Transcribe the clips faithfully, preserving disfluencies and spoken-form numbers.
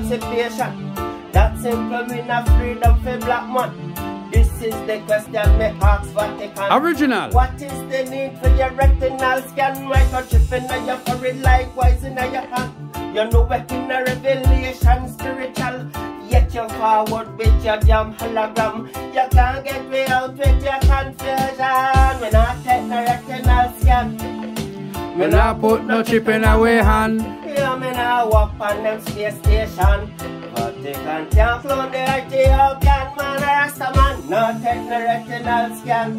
emancipation. That simple mean a freedom for black man. This is the question me ask Vatican. Original. What is the need for your retinal scan? Microchip in your forehead, likewise in your hand. You know what in a revelation spiritual. Yet you forward with your damn hologram. You can't get me out with your confusion. When I take the retinal scan, Me not put no chip in our hand. yeah, me now walk on them space station. Vatican can't clone the Ethiopian man or Rasta man. No take the retinal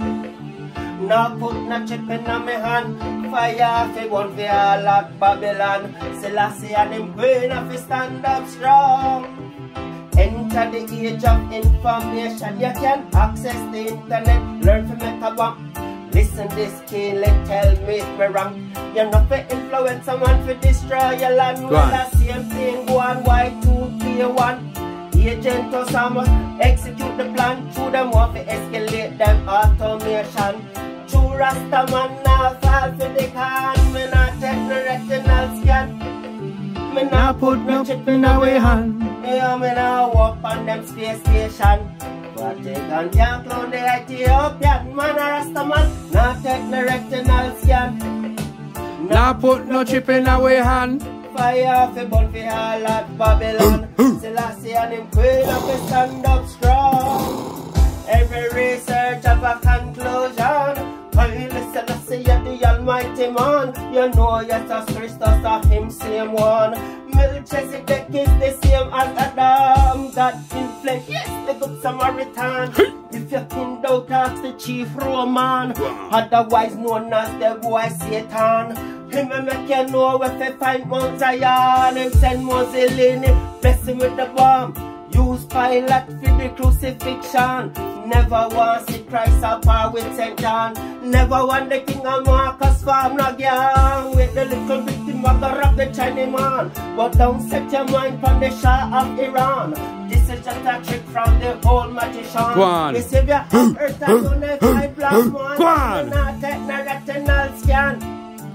scan. No put no chip in my hand. Fire fi one fi all at Babylon. Selassie and him queen of fi stand up strong. Enter the age of information. You can access the internet. Learn to make a bomb. Listen this kid, let tell me if me wrong. You're not for influence someone to destroy your land. Well, the same thing go on Y two K one. Agent or someone execute the plan. Through them want to escalate them automation. True Rasta man now fall for the can. Me not take no retinal scan. Me not put no chip in our hand. Yeah, me now walk on them space station. Vatican can't clone the Ethiopian man or Rasta man. Not take no retinal scan. Now put no chip in our hand. Fire fi burn fi all at Babylon. Selassie and him queen of fi stand up strong. Every research have a conclusion. Haile Selassie you're the almighty man. You know Jesus Christus of him same one. Melchizedek is the same as Adam. God in flesh, yes, the good Samaritan. If you can doubt, ask the chief Roman. Otherwise known as the boy Satan. Him and make you know if you find Mount Zion. Him send Mussolini, bless him with the bomb. Use Pilate for the crucifixion. Never want see Christ apart with Saint John. Never want the king of Marcus farm no gang. With the little victim of the rock the Chinese man. But don't set your mind from the Shah of Iran. This is just a trick from the old magician. Go on. The savior of earth and on the five black man. Go on. Not take no retinal scan.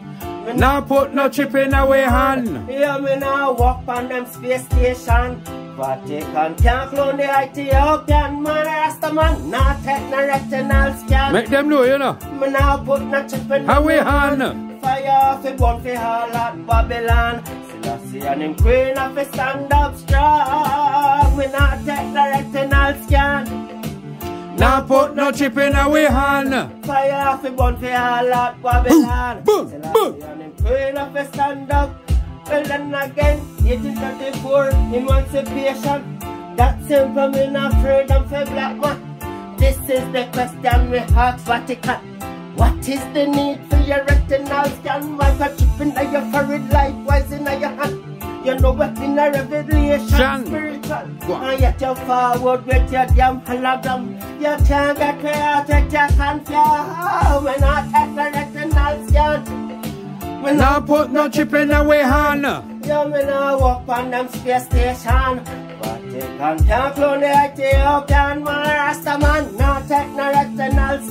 Now put no chip in our hand. Yeah, me now walk on them space station. Vatican can't clone the Ethiopian man or Rasta man. Not take no retinal scan. Make them know, you know. Me now put no chip in our hand. Fire fi burn fi all at Babylon. Selassie and him queen of fi stand up strong. We not take the retinal scan. Now put no chip in our hand. Fire fi burn fi all at Babylon. Boom, boom, boom. Selassie and him queen of fi stand up. Well then again, eighteen thirty-four, emancipation. That simple mean a freedom for black man. This is the question we ask Vatican. What is the need for your retinal scan? Why got chip in your forehead, likewise in your hand? You know what in a revelation Shan. spiritual. And yet you forward with your damn hologram. You can't get me out with your confusion. When I take the retinal scan. Me Now put no chip in our hand. yeah, me now walk on them space station. Vatican can't clone the Ethiopian man or Rasta man. Now take no retinal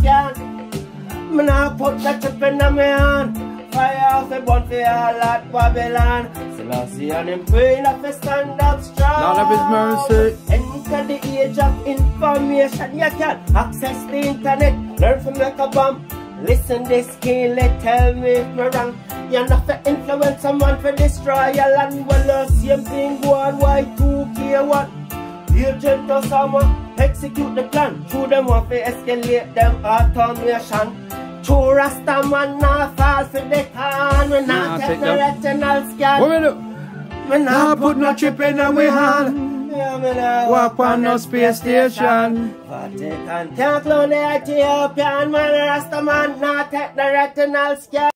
scan. Me now put the chip in my hand. Fire fi burn fi all at Babylon. Selassie and him queen of fi stand up strong. Lord of his mercy. Enter the age of information. You can access the internet. Learn to make a bomb. Listen this kid, let tell me if me wrong. You're not for influence someone for destroy your land. Well, the same thing go on Y two K one. Agent or someone execute the plan. Through them want to escalate them automation. True Rasta man now fall for the can. We Nah, not take take no them. retinal scan. What we do? We Now put no chip in our hand. Yeah, me now Walk on no space station. Vatican can't clone the Ethiopian man or Rasta man. Not take the retinal scan.